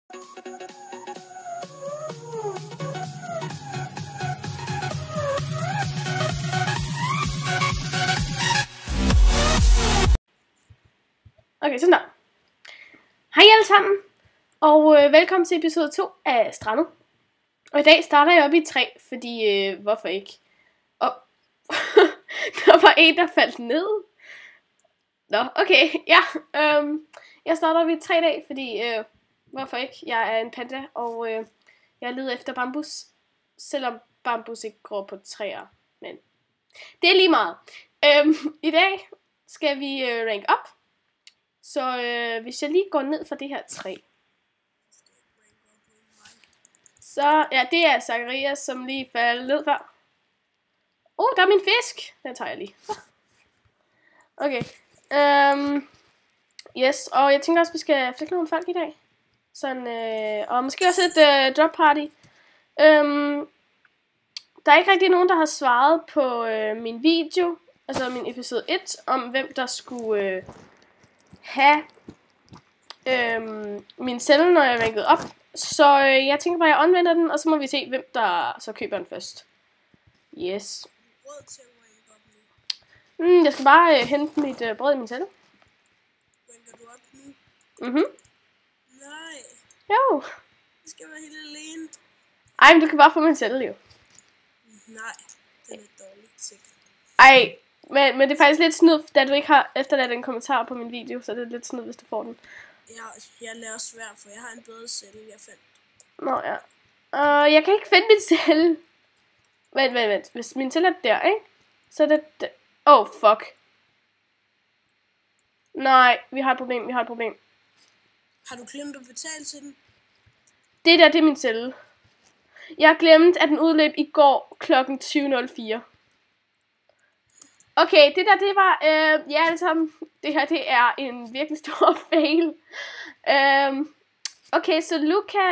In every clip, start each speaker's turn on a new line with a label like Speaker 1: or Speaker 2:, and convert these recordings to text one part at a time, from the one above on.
Speaker 1: Okay, sådan der. Hej alle sammen, og velkommen til episode 2 af Strandet. Og i dag starter jeg op i 3, fordi, hvorfor ikke? Og der var en, der faldt ned. Nå, okay, ja. Jeg starter op i 3 dage, fordi, hvorfor ikke? Jeg er en panda, og jeg leder efter bambus. Selvom bambus ikke gror på træer, men det er lige meget. I dag skal vi rank op. Så hvis jeg lige går ned for det her træ. Så, ja, det er Zacharias, som lige faldt ned før. Der er min fisk. Den tager jeg lige. Okay. Yes, og jeg tænker også, vi skal flække nogle folk i dag. Sådan, og måske også et drop party. Der er ikke rigtig nogen, der har svaret på min video, altså min episode 1, om hvem der skulle have min celle, når jeg rankede op. Så jeg tænker bare, at jeg omvender den, og så må vi se, hvem der så køber den først. Yes. Jeg skal bare hente mit brød i min celle.
Speaker 2: Ranker du op nu?
Speaker 1: Mhm.
Speaker 2: Nej.
Speaker 1: Jo.
Speaker 2: Det skal være helt alene.
Speaker 1: Ej, men du kan bare få min celle, jo.
Speaker 2: Nej, den er dårligt sikkert.
Speaker 1: Ej, men det er faktisk lidt snyd, da du ikke har efterladt en kommentar på min video, så det er lidt snyd, hvis du får den.
Speaker 2: Jeg lader svært, for jeg har en bedre celle, jeg fandt.
Speaker 1: Nå, ja. Jeg kan ikke finde min celle. Vent. Hvis min celle er der, ikke? Så er det... fuck. Nej, vi har et problem.
Speaker 2: Har du glemt at betale til den?
Speaker 1: Det er min celle. Jeg glemte, at den udløb i går kl. 20.04. Okay, det var, ja alle sammen, det her, det er en virkelig stor fail. Okay, så Luca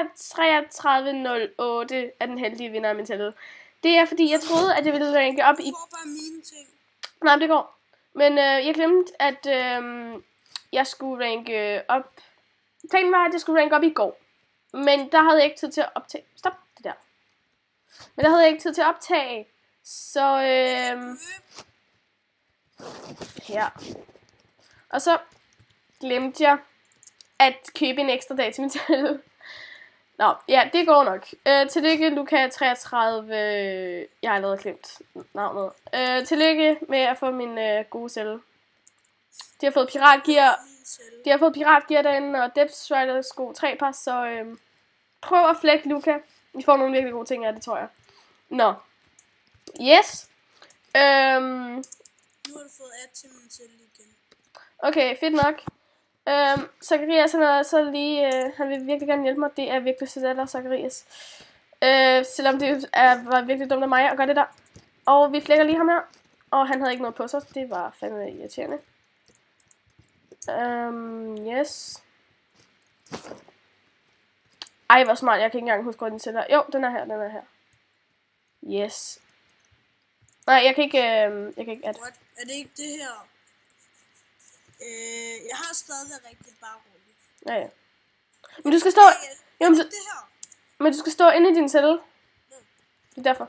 Speaker 1: 3308 er den heldige vinder af min celle. Det er fordi, jeg troede, at jeg ville ranke op i...
Speaker 2: Du får bare mine ting.
Speaker 1: Nej, det går. Men jeg glemte, at jeg skulle ranke op... Planen var, at jeg skulle ranke op i går. Men der havde jeg ikke tid til at optage... Stop det der. Men der havde jeg ikke tid til at optage. Så her. Og så glemte jeg at købe en ekstra dag til min celle. Nå, ja, det går nok. Tillykke, Luca 33. Jeg har allerede glemt navnet. Tillykke med at få min gode celle. De har fået piratgear. De har fået piratgear derinde, og Depth Strider sko 3 par, så prøv at flække Luca. I får nogle virkelig gode ting af det, tror jeg. Nå. Yes.
Speaker 2: Nu har du fået add til min celle igen.
Speaker 1: Okay, fedt nok. Zacharias, han vil virkelig gerne hjælpe mig. Det er virkelig sødt af dig, Zacharias. Selvom det var virkelig dumt af mig at gøre det der. Og vi flækker lige ham her. Og han havde ikke noget på sig. Det var fandme irriterende. Yes. Ej, hvor smart. Jeg kan ikke engang huske, hvor den sætter. Jo, den er her. Yes. Nej, jeg kan ikke add.
Speaker 2: What? Er det ikke det her? Jeg har stadig rigtigt, bare roligt.
Speaker 1: Ja. Men du skal stå... Jo,
Speaker 2: det her?
Speaker 1: Men du skal stå inde i din celle. Det er derfor.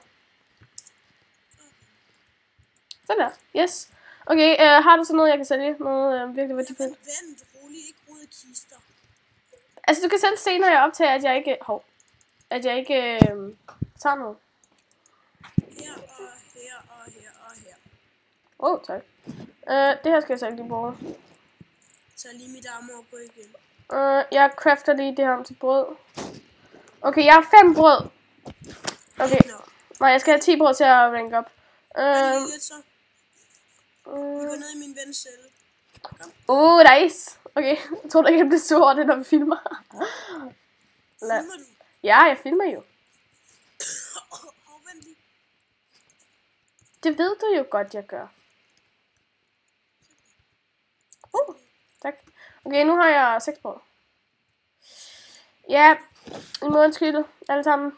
Speaker 1: Sådan der. Yes. Okay, har du så noget, jeg kan sælge? Noget virkelig værdifuldt?
Speaker 2: Vent, roligt, ikke rode kister.
Speaker 1: Altså, du kan selv se, når jeg optager, at jeg ikke... tager noget.
Speaker 2: Her og her.
Speaker 1: Tak. Det her skal jeg så ikke lige bruge.
Speaker 2: Så lige mit armor på igen.
Speaker 1: Jeg crafter lige det her til brød. Okay, jeg har 5 brød. Okay. Nej, jeg skal have 10 brød til at rank op.
Speaker 2: Lidt så. Vi går ned i min vens celle.
Speaker 1: Nice. Okay, jeg tror da ikke, jeg bliver sur over det, når vi filmer.
Speaker 2: Filmer du?
Speaker 1: Ja, jeg filmer jo.
Speaker 2: Vent lige.
Speaker 1: Det ved du jo godt, jeg gør. Tak. Okay, nu har jeg 6 brød. Ja, I må undskylde alle sammen.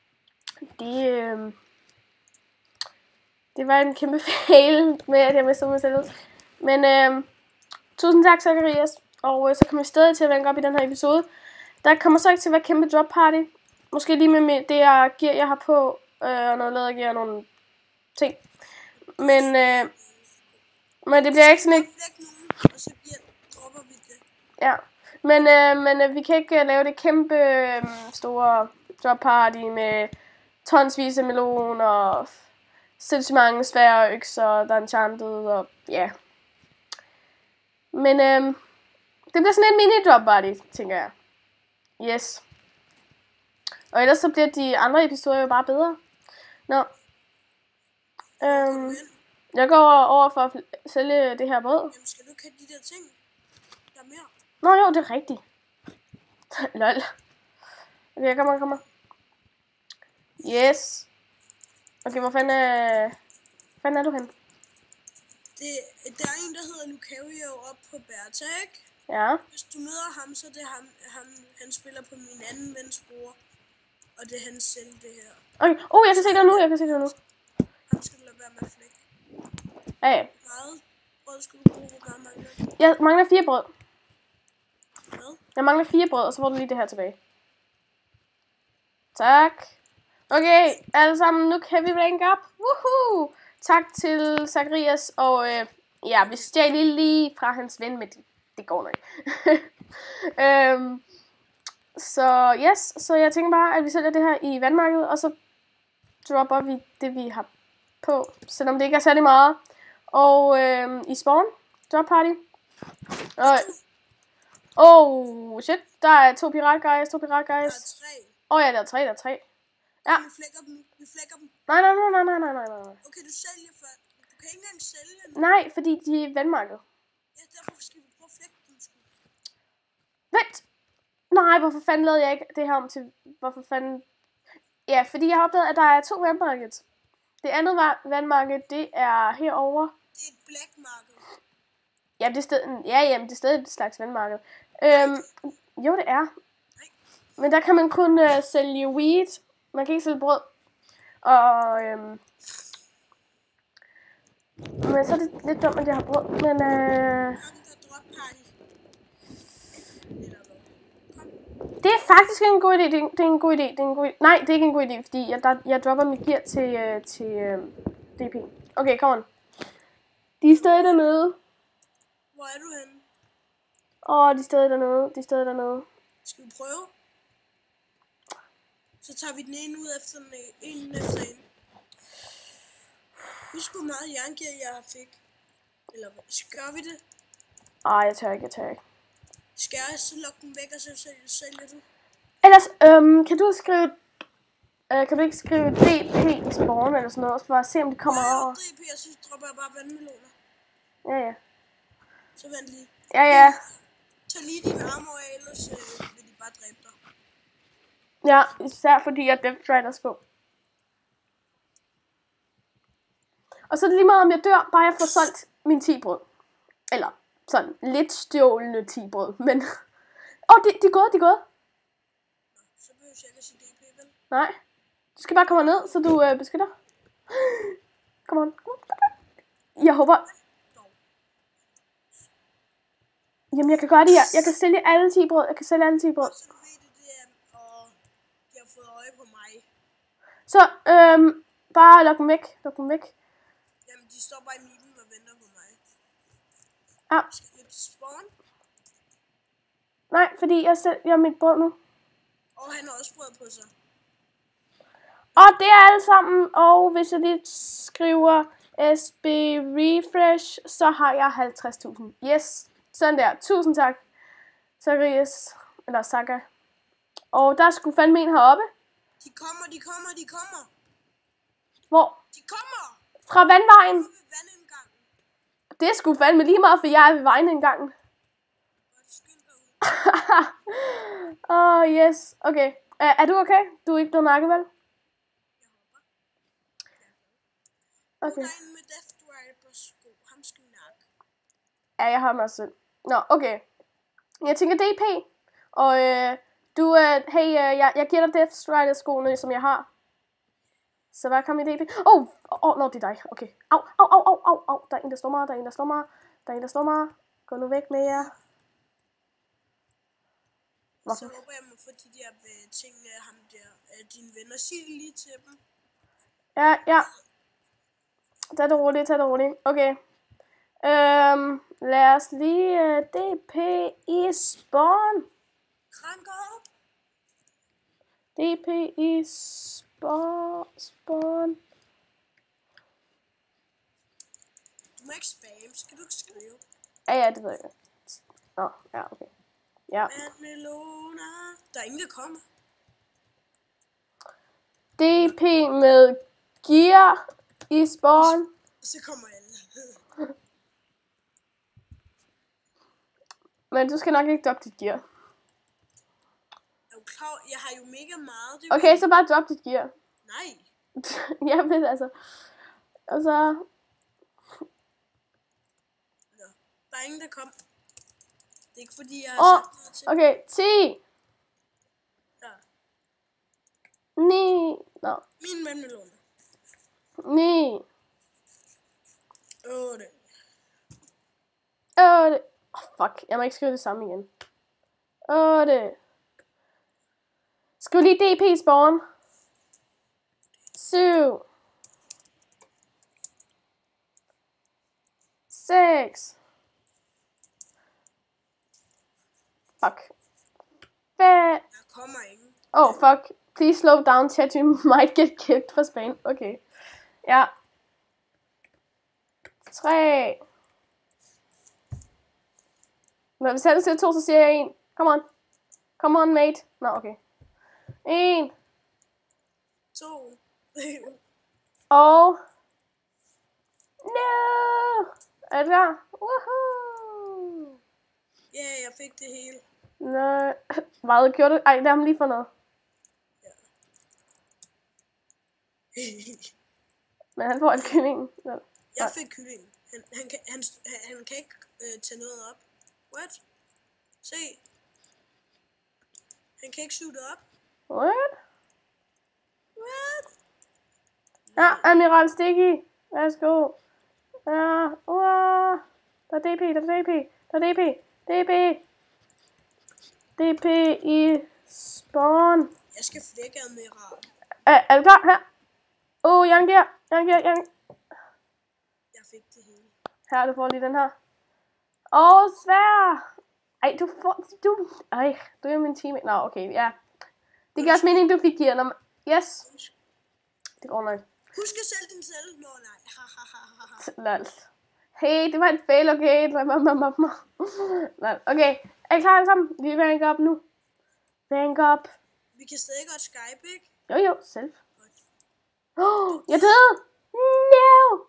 Speaker 1: Det var en kæmpe fail med, at jeg mistede mig selv. Men tusind tak, Zacharias. Og så kommer vi stadig til at ranke op i den her episode. Der kommer så ikke til at være kæmpe drop party. Måske lige med det gear, jeg har på. Og noget lædergear og nogle ting. Men det bliver ikke sådan ikke...
Speaker 2: Og så dropper vi det.
Speaker 1: Ja. Men vi kan ikke lave det kæmpe store drop party med tonsvis af meloner og sindssygt mange svære økser, der er enchanted og ja. Men det bliver sådan en mini drop party, tænker jeg. Yes. Og ellers så bliver de andre episoder jo bare bedre. Nå. Jeg går over for at sælge det her brød.
Speaker 2: Jamen skal du ikke have de der ting? Der er mere.
Speaker 1: Nå jo, det er rigtigt. Lol. Okay, kommer. Yes. Okay, hvor fanden er du hen?
Speaker 2: Der er en, der hedder Lucario op på Berta, ikke?
Speaker 1: Ja.
Speaker 2: Hvis du møder ham, så er det ham han spiller på min anden vens bror. Og det er hans selv, det her.
Speaker 1: Okay, jeg kan se det nu,
Speaker 2: Ham skal du lade være med at flække.
Speaker 1: Ja.
Speaker 2: Meget brød skal du bruge, hvor meget mangler du?
Speaker 1: Jeg mangler 4 brød.
Speaker 2: Hvad?
Speaker 1: Jeg mangler 4 brød, og så får du lige det her tilbage. Tak. Okay, alle sammen, nu kan vi rank up. Woohoo! Tak til Zacharias, og ja, vi stjal lige fra hans ven, men det går nok. Så yes, så jeg tænker bare, at vi sælger det her i vandmarkedet, og så dropper vi det, vi har på, selvom det ikke er særlig meget. Og i spawn, drop party. Shit, der er 2 pirat guys.
Speaker 2: Der er 3.
Speaker 1: Ja, der er 3. Ja.
Speaker 2: Vi flækker dem.
Speaker 1: Nej.
Speaker 2: Okay, du sælger for... Du kan ikke engang sælge dem.
Speaker 1: Nej, fordi de er vandmarkedet.
Speaker 2: Ja, derfor skal vi prøve at flække dem.
Speaker 1: Vent! Nej, hvorfor fanden lavede jeg ikke det her om til... Hvorfor fanden... Ja, fordi jeg har opdaget, at der er 2 vandmarked. Det andet vandmarked, det er herovre.
Speaker 2: Det er et black market.
Speaker 1: Ja, det er stadig et slags vandmarked. Jo, det er. Men der kan man kun sælge weed. Man kan ikke sælge brød. Og men så er det lidt dumt, at jeg har brød. Men det er faktisk en god idé. Det er en god idé. Nej, det er ikke en god idé, fordi jeg dropper mit gear til DP. Okay, come on. De er stadig dernede.
Speaker 2: Hvor er du henne?
Speaker 1: De er stadig dernede.
Speaker 2: Skal vi prøve? Så tager vi den ene ud efter den ene efter en. Husk hvor meget jerngear jeg fik. Eller gør vi det?
Speaker 1: Jeg tør ikke.
Speaker 2: Skal jeg så lukke den væk, og så sælger du?
Speaker 1: Ellers, kan du skrive... kan du ikke skrive DP i spawn eller sådan noget, for at se om de kommer over?
Speaker 2: DP, og så dropper jeg bare vandmeloner.
Speaker 1: Ja.
Speaker 2: Så vent lige.
Speaker 1: Ja.
Speaker 2: Tag lige dine armor af, ellers vil de bare dræbe dig.
Speaker 1: Ja, især fordi jeg Death Riders på. Og så er det lige meget, om jeg dør, bare jeg får solgt min 10 brød. Eller sådan lidt stjålende 10 brød, men... de er gået.
Speaker 2: Så behøver jeg ikke at sige DP, vel?
Speaker 1: Nej. Du skal bare komme ned, så du beskytter. Come on. Jeg håber... Jamen, jeg kan gøre det her. Jeg kan sælge alle 10 brød.
Speaker 2: Så du ved det, og de har fået øje på mig.
Speaker 1: Så, bare luk dem væk.
Speaker 2: Jamen, de står bare i midten og venter på mig.
Speaker 1: Ja.
Speaker 2: Skal vi til spawn?
Speaker 1: Nej, fordi jeg har mit brød nu.
Speaker 2: Og han har også brød på sig.
Speaker 1: Og det er alle sammen. Og hvis jeg lige skriver SB Refresh, så har jeg 50.000. Yes. Sådan der. Tusind tak. Zacharias. Eller Saga. Og der skulle fandme en heroppe.
Speaker 2: De kommer.
Speaker 1: Hvor?
Speaker 2: De kommer!
Speaker 1: Fra vandvejen.
Speaker 2: Ved vandindgangen.
Speaker 1: Det skulle fandme lige meget, for jeg er ved vejindgangen.
Speaker 2: Godt, skynd dig ud.
Speaker 1: Yes. Okay. Er du okay? Du er ikke blevet nakket, vel? Okay.
Speaker 2: Der er en med Death Rider sko. Ham skal vi nakke.
Speaker 1: Ja, jeg har mig selv. Nå, okay. Jeg tænker DP. Og jeg giver dig Death Rider skoene, som jeg har. Så hvad kom i DP? Nå, det er dig. Okay. Au. Der er en, der slår mig. Gå nu væk med jer.
Speaker 2: Så håber jeg må få de der ting af ham der, af dine venner. Sig lige til dem.
Speaker 1: Ja. Tag det roligt. Okay. Lad os lige DP i spawn.
Speaker 2: Rank op.
Speaker 1: DP i spawn.
Speaker 2: Du må ikke spam. Skal du ikke skrive?
Speaker 1: Ja, det ved jeg. Nå, ja, okay. Ja.
Speaker 2: Melona. Der er ingen, der kommer.
Speaker 1: DP med gear i spawn.
Speaker 2: Så kommer alle.
Speaker 1: Men du skal nok ikke droppe dit gear.
Speaker 2: Er du klar? Jeg har jo mega meget. Det
Speaker 1: Okay, så bare drop dit gear.
Speaker 2: Nej.
Speaker 1: Jeg ved altså. Og så...
Speaker 2: Nå. Der er ingen, der kom. Det er ikke fordi, jeg har sagt noget til.
Speaker 1: Okay, 10.
Speaker 2: Ja.
Speaker 1: 9. Nå.
Speaker 2: Min mand Melona.
Speaker 1: 9.
Speaker 2: 8.
Speaker 1: 8. Fuck, jeg må ikke skrive det samme igen. 8. Skriv lige DP i spawn. 7. 6. Fuck. 5.
Speaker 2: Der kommer ingen.
Speaker 1: Oh, fuck. Please slow down, chat. You might get kicked for Spain. Okay. Ja. 3. Når vi sætter til 2, så siger jeg 1. Come on. Come on, mate. Nå, okay. 1.
Speaker 2: 2.
Speaker 1: Og... No! Er du klar? Woohoo!
Speaker 2: Ja, jeg fik det hele.
Speaker 1: Nej. Hvad gjorde du? Ej, lad ham lige få noget.
Speaker 2: Ja.
Speaker 1: Men han får en kylling.
Speaker 2: Jeg fik kyllingen. Han kan ikke tage noget op. What? Se. Han kan ikke suge det op.
Speaker 1: What?
Speaker 2: What?
Speaker 1: Ja, Admiral Sticky. Værsgo. Ja, der er DP. Der er DP. DP i spawn.
Speaker 2: Jeg skal flække Admiral.
Speaker 1: Er du klar? Her. Yang.
Speaker 2: Jeg fik det hele.
Speaker 1: Her, du får lige den her. Svær. Ej, du er min teammate. Nå, okay, ja. Det giver også mening, du fik gear. Yes. Det går nok.
Speaker 2: Husk at sælge din selv. Nå, nej.
Speaker 1: Lol. Hey, det var et fail, okay? Lol. Okay, er I klar alle sammen? Vi rank op nu. Rank op.
Speaker 2: Vi kan stadig godt Skype, ikke?
Speaker 1: Jo, selv. Jeg døde. No.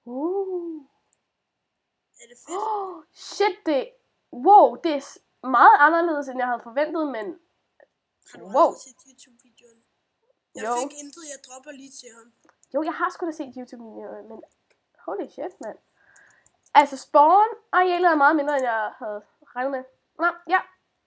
Speaker 2: Er det fedt?
Speaker 1: Shit, det er meget anderledes, end jeg havde forventet, men...
Speaker 2: Har du aldrig set YouTube-videoen? Jeg fik intet, jeg dropper lige til ham.
Speaker 1: Jo, jeg har sgu da set YouTube-videoer, men... Holy shit, mand. Altså, spawn-arealet er meget mindre, end jeg havde regnet med. Nå, ja.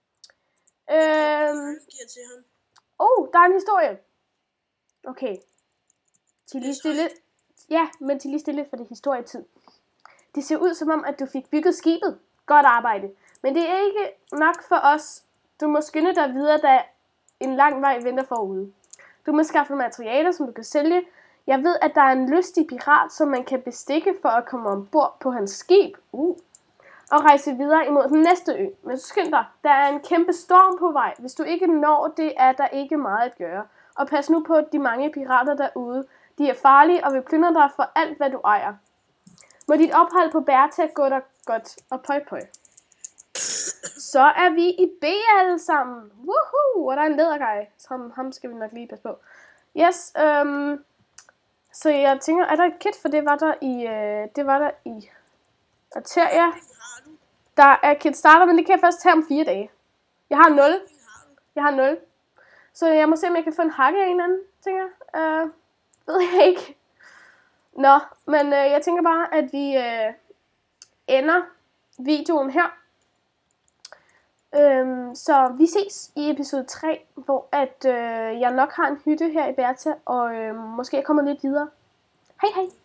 Speaker 2: Giver til ham.
Speaker 1: Der er en historie. Okay. Til lige stille. Ja, men til lige stille, for det er historietid. Det ser ud som om, at du fik bygget skibet. Godt arbejde. Men det er ikke nok for os. Du må skynde dig videre, da en lang vej venter forude. Du må skaffe materialer, som du kan sælge. Jeg ved, at der er en lystig pirat, som man kan bestikke for at komme ombord på hans skib. Og rejse videre imod den næste ø. Men skynd dig, der er en kæmpe storm på vej. Hvis du ikke når det, er der ikke meget at gøre. Og pas nu på de mange pirater derude. De er farlige og vil plyndre dig for alt, hvad du ejer. Må dit ophold på Berta gå dig godt, og pøj. Så er vi i B alle sammen. Woohoo! Og der er en lædergej. Ham skal vi nok lige passe på. Yes, så jeg tænker, er der et kit? For det var der i Arteria. Der er kit starter, men det kan jeg først tage om 4 dage. Jeg har 0. Så jeg må se, om jeg kan få en hakke af en eller anden, tænker jeg. Ved jeg ikke. Nå, men jeg tænker bare, at vi ender videoen her. Så vi ses i episode 3, hvor at jeg nok har en hytte her i Berta, og måske er kommet lidt videre. Hej hej!